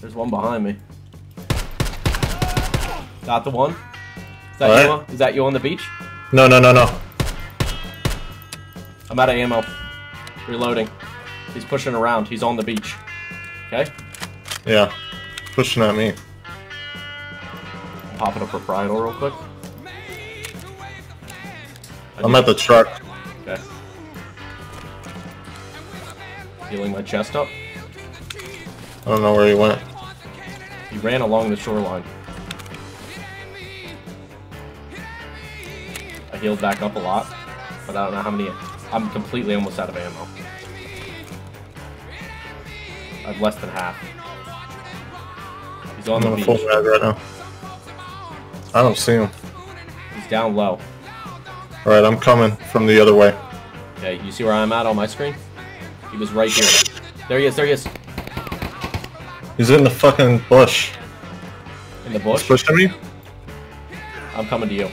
There's one behind me. Got the one. Is that you? Is that you on the beach? No. I'm out of ammo. Reloading. He's pushing around. He's on the beach. Okay? Yeah. Pushing at me. I'm popping a proprietor real quick. I'm at the truck. Okay. Healing my chest up. I don't know where he went. He ran along the shoreline. I healed back up a lot, but I don't know how many. I'm completely almost out of ammo. I have less than half. He's on the beach. Full mag right now. I don't see him. He's down low. Alright, I'm coming from the other way. Okay, you see where I'm at on my screen? He was right here. There he is, there he is. He's in the fucking bush. In the bush? He's pushing me? I'm coming to you.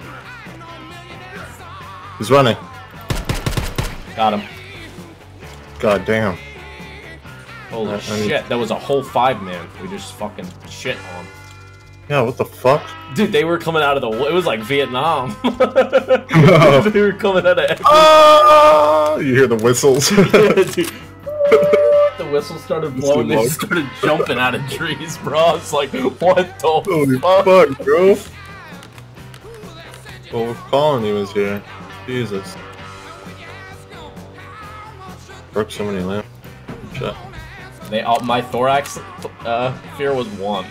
He's running. Got him. God damn. Holy shit, that was a whole 5-man. We just fucking shit on. Yeah, what the fuck? Dude, they were coming out of the... It was like Vietnam. They were coming out of every... Oh! You hear the whistles? The whistle started blowing. They started jumping out of trees, bro. It's like, what the Holy fuck, bro? Well, if colony was here. Jesus. Broke so many lamps. Shit. They all, my thorax fear was 1.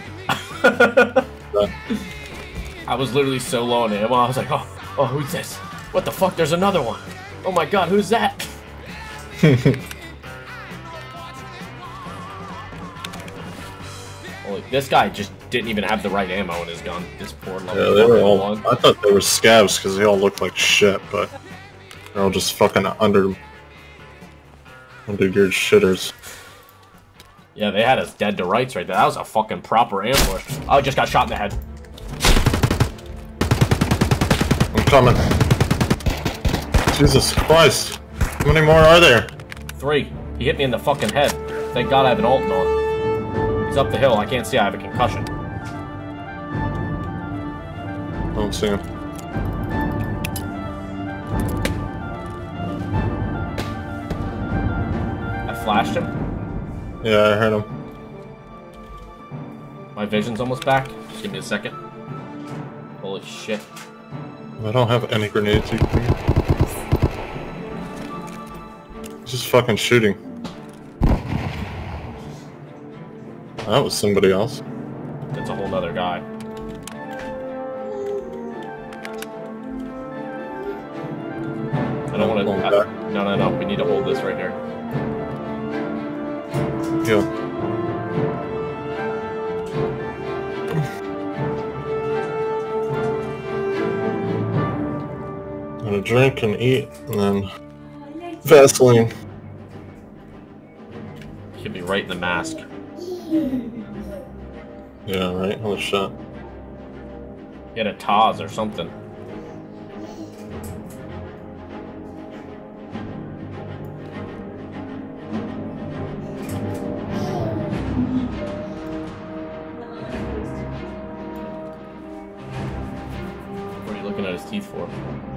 I was literally so low on ammo. I was like, oh, who's this? What the fuck? There's another one. Oh my god, who's that? Holy, this guy just didn't even have the right ammo in his gun. This poor level. Yeah, they were all. I thought they were scavs because they all look like shit, but they're all just fucking undergeared shitters. Yeah, they had us dead to rights right there. That was a fucking proper ambush. Oh, I just got shot in the head. I'm coming. Jesus Christ. How many more are there? 3. He hit me in the fucking head. Thank God I have an ult on. He's up the hill. I can't see. I have a concussion. Don't see him. I flashed him. Yeah, I heard him. My vision's almost back. Just give me a second. Holy shit. I don't have any grenades. Just fucking shooting. That was somebody else. That's a whole nother guy. I don't want to... No. We need to hold this right here. Yeah. I'm gonna drink and eat, and then Vaseline. Hit me right in the mask. Yeah, right? Holy shit. He had a Taz or something. What are you looking at his teeth for?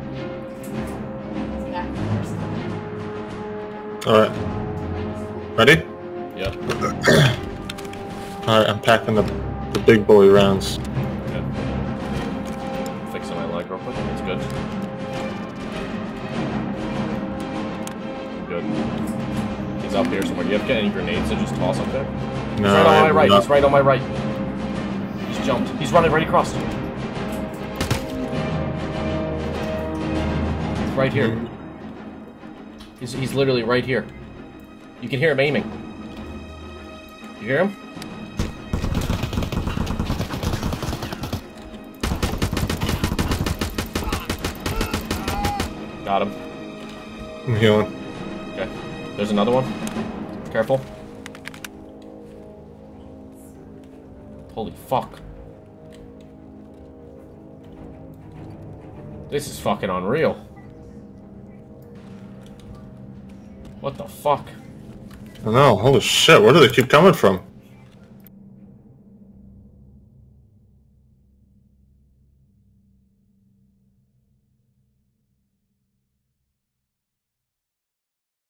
Alright. Ready? Yep. Alright, I'm packing the big boy rounds. Okay. Fixing my leg real quick. That's good. Good. He's up here somewhere. Do you have any grenades to just toss up there? No, He's right on my right. He's right on my right. He's jumped. He's running right across. He's right here. He's literally right here. You can hear him aiming. You hear him? Got him. I'm healing. Okay. There's another one. Careful. Holy fuck. This is fucking unreal. What the fuck? I know, holy shit, where do they keep coming from?